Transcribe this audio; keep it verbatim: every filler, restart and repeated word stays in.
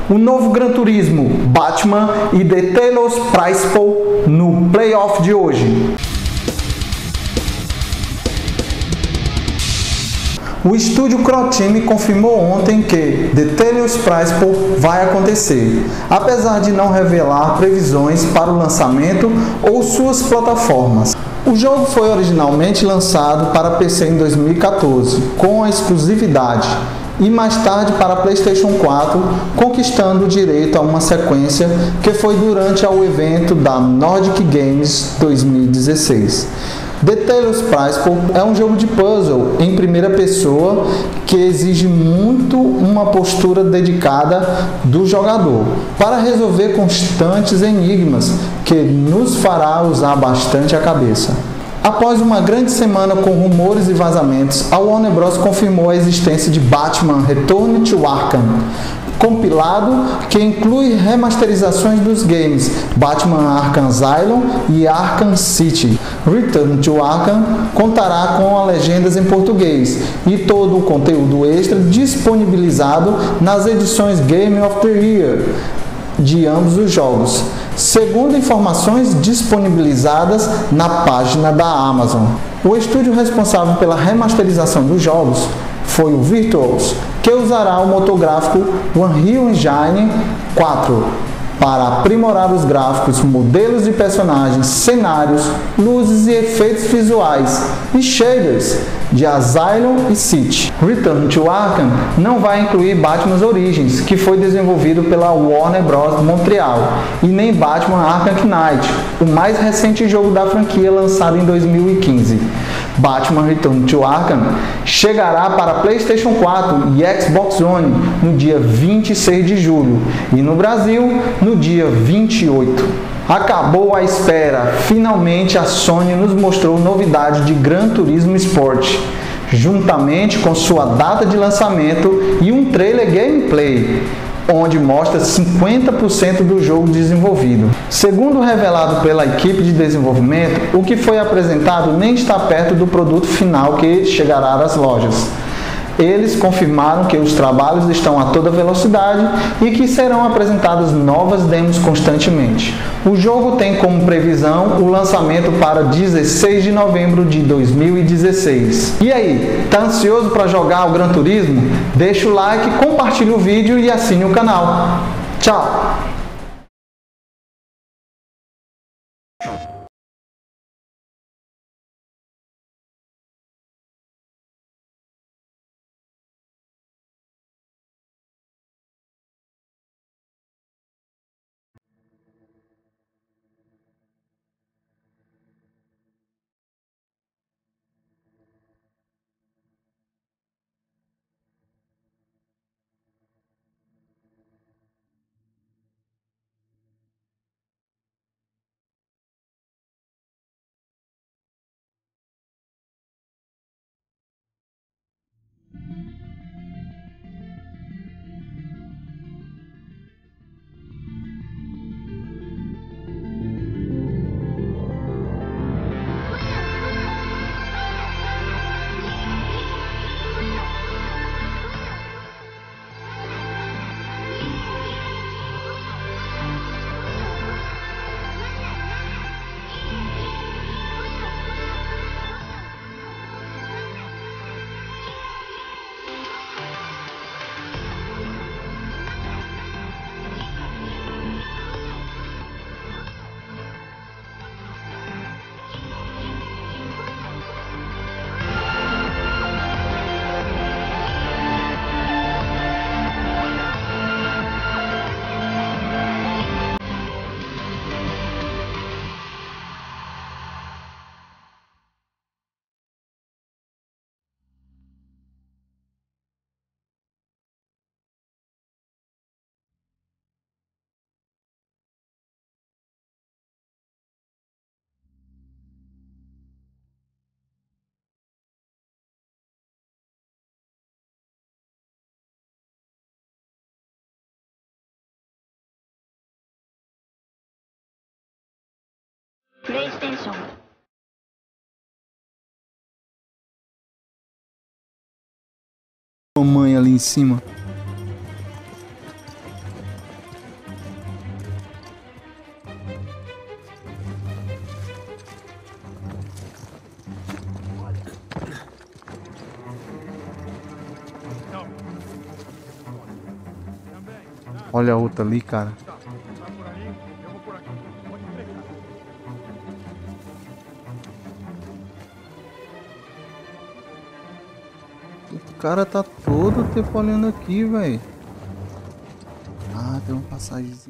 o novo Gran Turismo, Batman e The Talos Principle no playoff de hoje. O estúdio Crotime confirmou ontem que The Talos Principle vai acontecer, apesar de não revelar previsões para o lançamento ou suas plataformas. O jogo foi originalmente lançado para P C em dois mil e quatorze, com a exclusividade, e mais tarde para PlayStation quatro, conquistando o direito a uma sequência que foi durante o evento da Nordic Games dois mil e dezesseis. The Talos Principle é um jogo de puzzle em primeira pessoa que exige muito uma postura dedicada do jogador para resolver constantes enigmas que nos fará usar bastante a cabeça. Após uma grande semana com rumores e vazamentos, a Warner Bros. Confirmou a existência de Batman Return to Arkham, compilado que inclui remasterizações dos games Batman Arkham Asylum e Arkham City. Return to Arkham contará com legendas em português e todo o conteúdo extra disponibilizado nas edições Game of the Year de ambos os jogos, segundo informações disponibilizadas na página da Amazon. O estúdio responsável pela remasterização dos jogos foi o Virtuos, que usará o motor gráfico Unreal Engine quatro para aprimorar os gráficos, modelos de personagens, cenários, luzes e efeitos visuais e shaders de Asylum e City. Return to Arkham não vai incluir Batman Origins, que foi desenvolvido pela Warner Bros. Montreal, e nem Batman Arkham Knight, o mais recente jogo da franquia lançado em dois mil e quinze. Batman Return to Arkham chegará para PlayStation quatro e Xbox One no dia vinte e seis de julho e no Brasil no dia vinte e oito. Acabou a espera, finalmente a Sony nos mostrou novidade de Gran Turismo Sport, juntamente com sua data de lançamento e um trailer gameplay, onde mostra cinquenta por cento do jogo desenvolvido. Segundo revelado pela equipe de desenvolvimento, o que foi apresentado nem está perto do produto final que chegará às lojas. Eles confirmaram que os trabalhos estão a toda velocidade e que serão apresentadas novas demos constantemente. O jogo tem como previsão o lançamento para dezesseis de novembro de dois mil e dezesseis. E aí, tá ansioso para jogar o Gran Turismo? Deixa o like, compartilhe o vídeo e assine o canal. Tchau! PlayStation. Mamãe ali em cima. Olha a outra ali, cara. Tá, tá por aí, eu vou por aqui. Pode brecar. O cara tá todo tempo olhando aqui, velho. Ah, tem uma passagem.